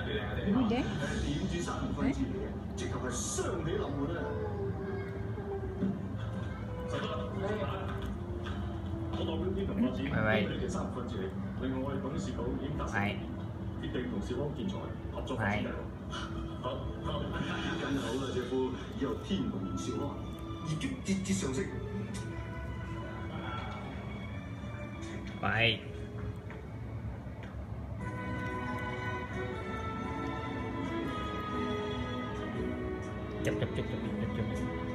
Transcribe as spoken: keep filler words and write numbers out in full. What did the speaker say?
會嘅？ 點止三五分之二，直頭係雙喜臨門啊！實得，我代表天同發展歡迎你嘅三五分之二。另外，我哋董事局已經達成協定，同兆邦建材合作發展計劃。好，好，更好啦，姐夫，以後天同年兆安業績節節上升。 Vậy chụp chụp chụp chụp chụp chụp